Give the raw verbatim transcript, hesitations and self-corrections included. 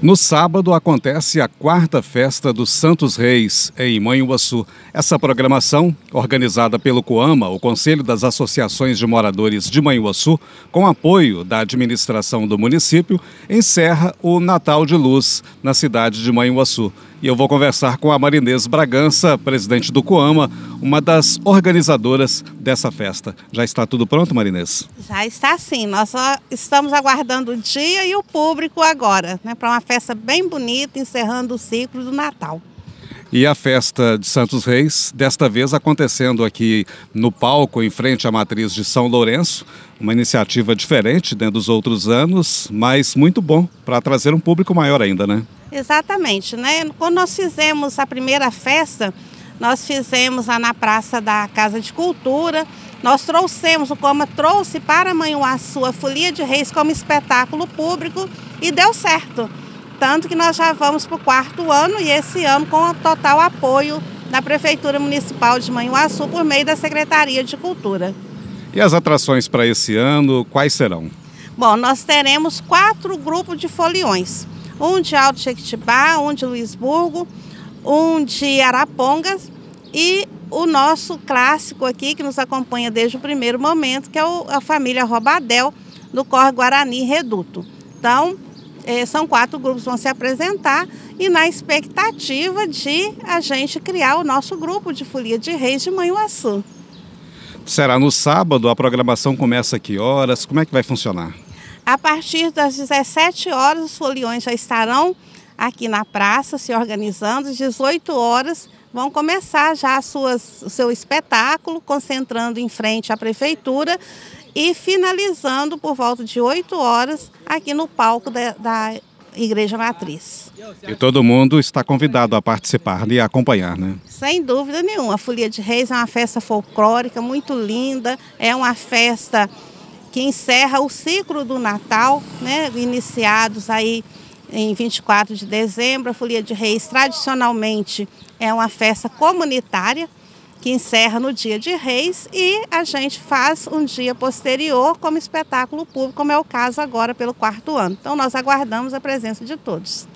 No sábado acontece a quarta festa dos Santos Reis, em Manhuaçu. Essa programação, organizada pelo COAMA, o Conselho das Associações de Moradores de Manhuaçu, com apoio da administração do município, encerra o Natal de Luz na cidade de Manhuaçu. E eu vou conversar com a Marinês Bragança, presidente do COAMA, uma das organizadoras dessa festa. Já está tudo pronto, Marinês? Já está sim. Nós só estamos aguardando o dia e o público agora, né, para uma festa bem bonita, encerrando o ciclo do Natal. E a festa de Santos Reis, desta vez acontecendo aqui no palco, em frente à matriz de São Lourenço, uma iniciativa diferente, né, dos outros anos, mas muito bom para trazer um público maior ainda, né? Exatamente, né? Quando nós fizemos a primeira festa, nós fizemos lá na Praça da Casa de Cultura, nós trouxemos, o COAMA trouxe para Manhuaçu a Folia de Reis como espetáculo público e deu certo. Tanto que nós já vamos para o quarto ano e esse ano com o total apoio da Prefeitura Municipal de Manhuaçu por meio da Secretaria de Cultura. E as atrações para esse ano, quais serão? Bom, nós teremos quatro grupos de foliões. Um de Alto Jequitibá, um de Luisburgo, um de Arapongas e o nosso clássico aqui, que nos acompanha desde o primeiro momento, que é o, a família Robadel, do Córrego Guarani Reduto. Então, eh, são quatro grupos que vão se apresentar e na expectativa de a gente criar o nosso grupo de Folia de Reis de Manhuaçu. Será no sábado, a programação começa a que horas? Como é que vai funcionar? A partir das dezessete horas, os foliões já estarão aqui na praça se organizando. Às dezoito horas vão começar já as suas, o seu espetáculo, concentrando em frente à prefeitura e finalizando por volta de oito horas aqui no palco da, da Igreja Matriz. E todo mundo está convidado a participar e a acompanhar, né? Sem dúvida nenhuma. A Folia de Reis é uma festa folclórica muito linda, é uma festa que encerra o ciclo do Natal, né, iniciados aí em vinte e quatro de dezembro. A Folia de Reis, tradicionalmente, é uma festa comunitária que encerra no dia de Reis e a gente faz um dia posterior como espetáculo público, como é o caso agora pelo quarto ano. Então nós aguardamos a presença de todos.